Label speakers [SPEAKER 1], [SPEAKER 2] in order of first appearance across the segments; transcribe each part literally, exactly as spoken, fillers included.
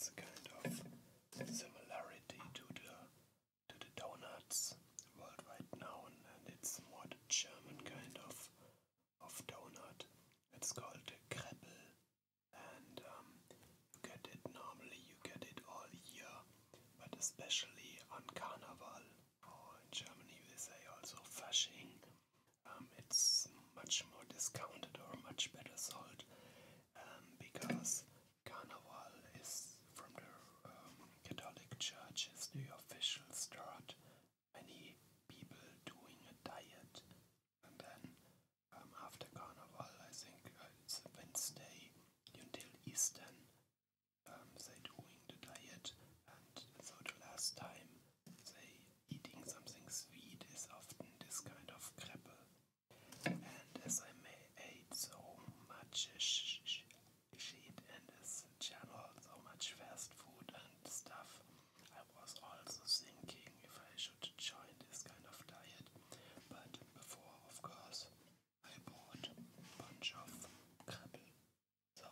[SPEAKER 1] it's a kind of similarity to the to the donuts worldwide known, and it's more the German kind of of donut. It's called the Kreppel, and um, you get it normally. You get it all year, but especially on carneval, or in Germany we say also Fasching. Um, it's much more discounted or much better sold um, because carnival is from the um, Catholic Church is the official start. Many people doing a diet, and then um, after carnival, I think uh, it's Wednesday until Easter, um, they doing the diet, and so the last time they eating something sweet is often this kind of Kreppel. And as I may ate so much sh sh shit in this channel, so much fast food and stuff, I was also thinking if I should join this kind of diet. But before, of course, I bought a bunch of Kreppel. So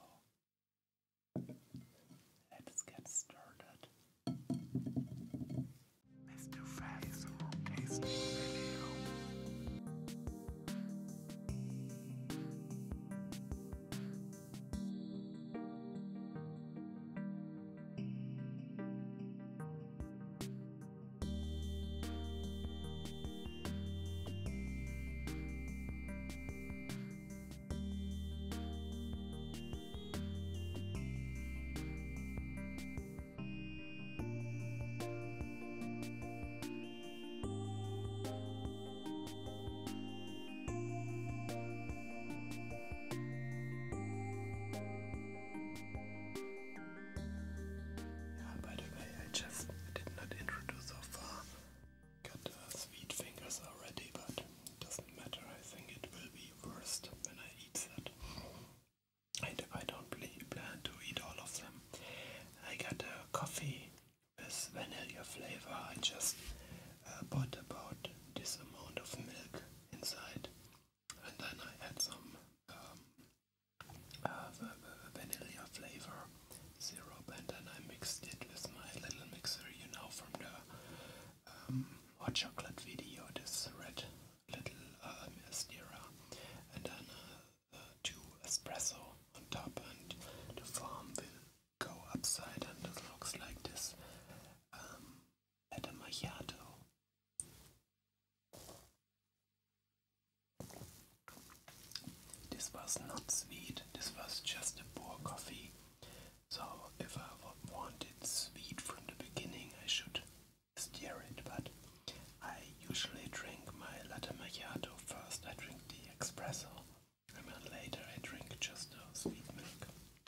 [SPEAKER 1] let's get started. MrFav's tasting video. Already, but it doesn't matter. I think it will be worst when I eat that. I, d I don't really plan to eat all of them. I got a coffee with vanilla flavor. I just uh, bought about this amount of milk inside, and then I add some um, uh, vanilla flavor syrup, and then I mixed it with my little mixer, you know, from the um, hot chocolate video, this red little uh, stirrer, and then uh, uh, two espresso on top, and the foam will go upside, and it looks like this um, latte macchiato. This was not sweet, this was just a poor coffee. So if I wanted sweet from the beginning, I should stir it, but I usually drink my latte macchiato first. I drink the espresso, and then later I drink just the sweet milk.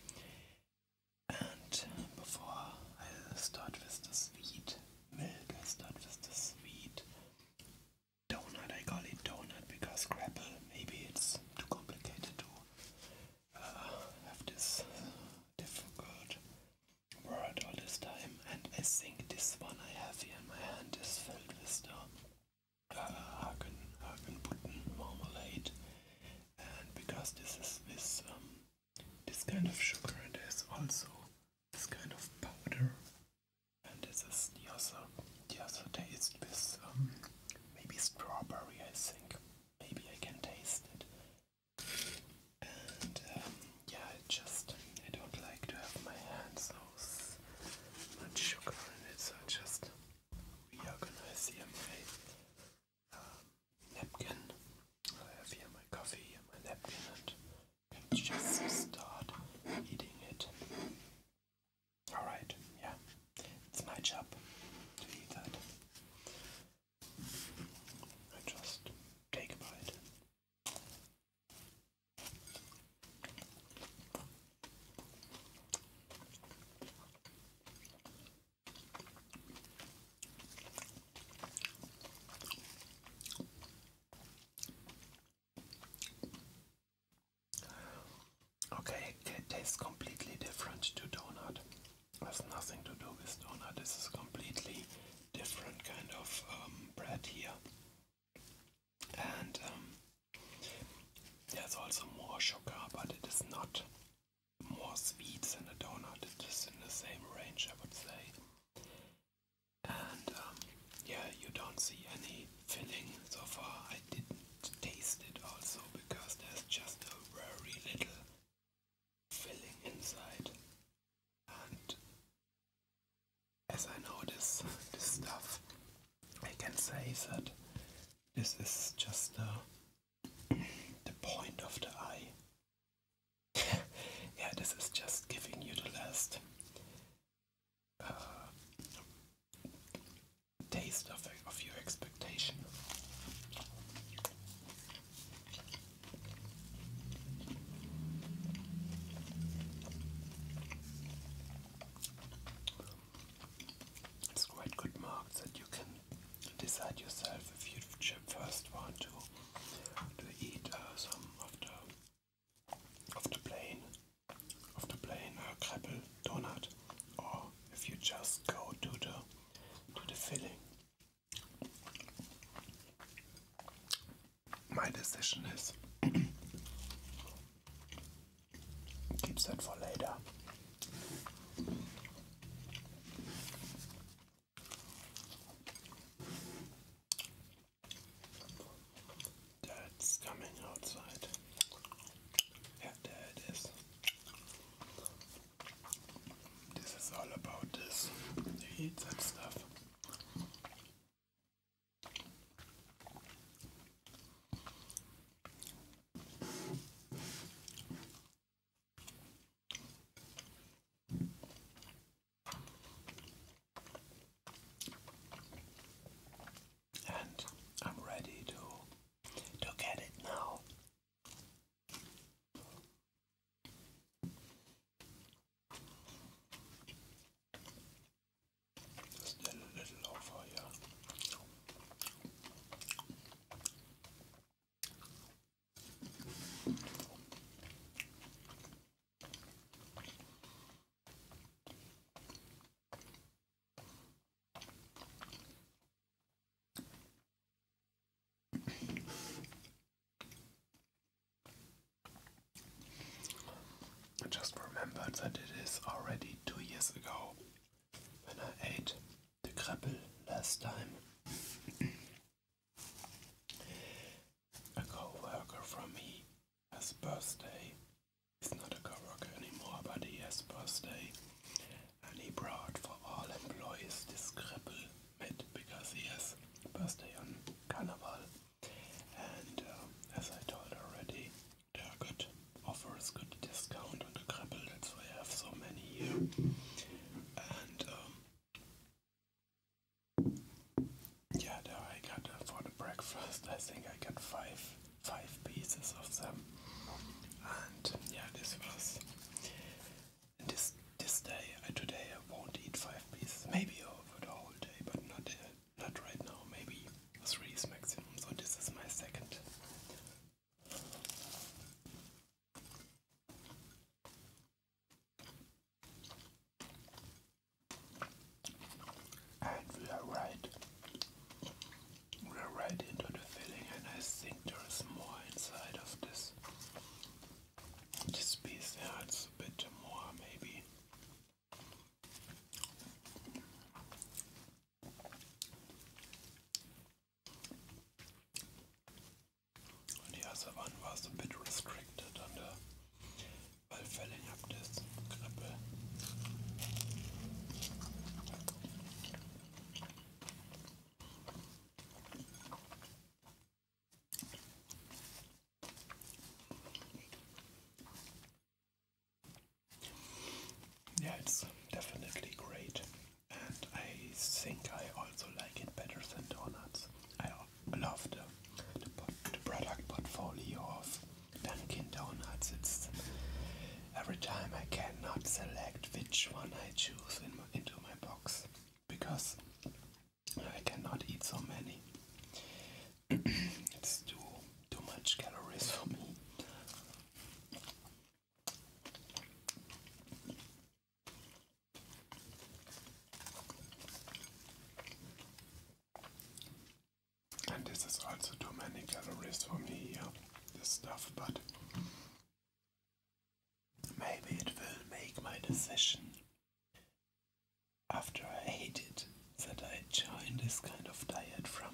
[SPEAKER 1] And before I start with the sweet milk, I start with the sweet donut. I call it donut because Kreppel, maybe it's too complicated to uh, have this uh, difficult word all this time. And I think this one I have here in my hand is filled with the uh, Hagen, Hagenbutten marmalade, and because this is with um, this kind of sugar, and there's also this kind of powder, and this is the other, the other taste with um, maybe strawberry, I think. Maybe I can taste it. And um, yeah, I just, I don't like to have my hands so much sugar in it, so I just reorganize here my um, napkin. I have here my coffee and my napkin, and can just start eating it. Alright, yeah, it's my job to eat that. I just take a bite. Okay, it tastes completely different to donut. It has nothing to do with donut. This is completely different kind of um, bread here. And um, there's also more sugar, but it is not more sweet than a donut. It is in the same range don't see any filling so far. I didn't taste it also because there's just a very little filling inside. And as I know this, this stuff, I can say that this is just the, the point of the eye. Yeah, this is just giving you the last uh, taste of, of your expectation. It's quite good marked that you can decide yourself if you first want to to eat uh, some of the of the plain of the plain uh, Kreppel donut, or if you just go to the to the filling. My decision is keep that for later. That's coming outside. Yeah, there it is. This is all about this. You eat that stuff. And I'm ready to to get it now. Still a little over here. I just remembered that it is already two years ago when I ate the Kreppel last time. A co-worker from me has birthday. He's not a co-worker anymore, but he has birthday. And he brought for all employees this Kreppel mit because he has birthday on carneval. And um, as I told already, there are good offers, good discount on the Kreppel. That's why I have so many here. And um, yeah, there I got uh, for the breakfast. I think I got five five pieces of them. And yeah, this was this this day. Uh, today I won't eat five pieces. Maybe over the whole day, but not uh, not right now. Maybe three is maximum. So this is my second. And we are right. We are right into the filling, and I think there is more inside of this. This piece, yeah, it's a bit more maybe. The other one was a bit restricted on the while filling up this Kreppel. Yeah, it's definitely great, and I think I also like it better than donuts. I love the the, the product portfolio of Dunkin' Donuts. It's every time I cannot select which one I choose in my, into my box because I cannot eat so many. It's too too much calories for me. And this is also too many calories for me, yeah, this stuff, but maybe it will make my decision after I ate it that I join this kind of diet from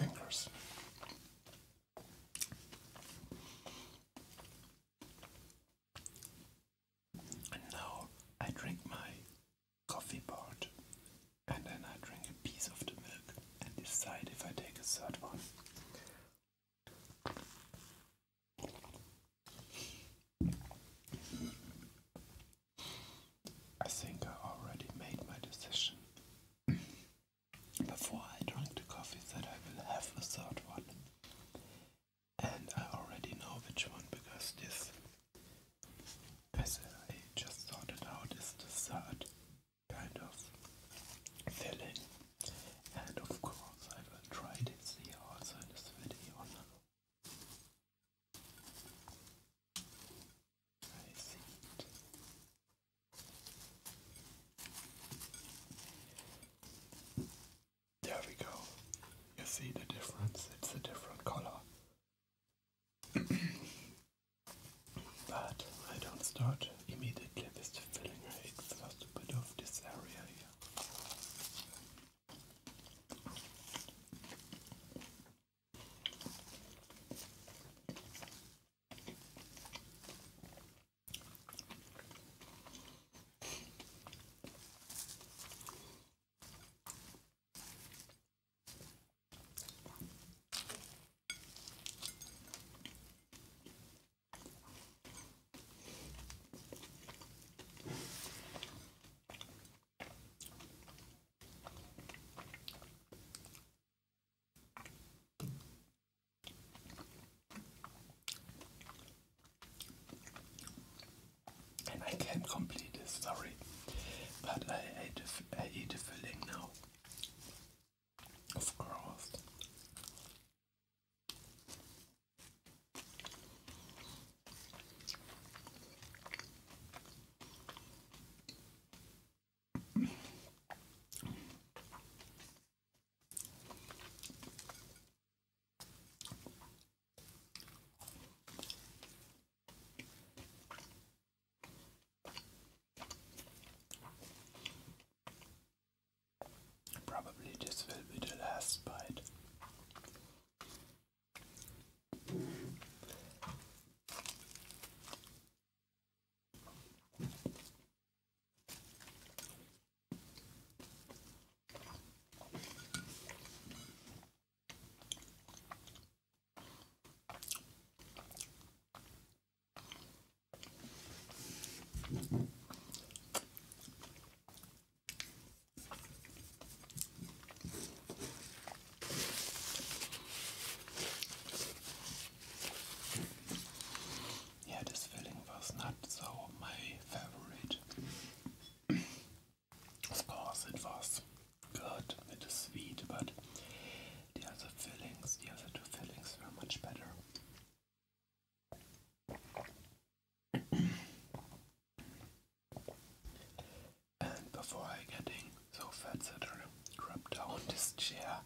[SPEAKER 1] fingers. And now I drink my coffee part, and then I drink a piece of the milk and decide if I take a third one. I think I already made my decision before I drank the coffee that I will have a third one. And I already know which one, because this, as I just thought it out, is the third kind of filling. And of course I will try this here also in this video now. I see it. There we go. You see the difference? It's a different color. But I don't start immediately with the filling. I eat first a bit of this area here. I can't complete this, sorry, but I ate a, I eat a filling now, of course. Probably this will be the last bite. Not so my favorite. Of course it was good, it is sweet, but the other fillings, the other two fillings were much better. And before I getting so fat that I drop down this chair,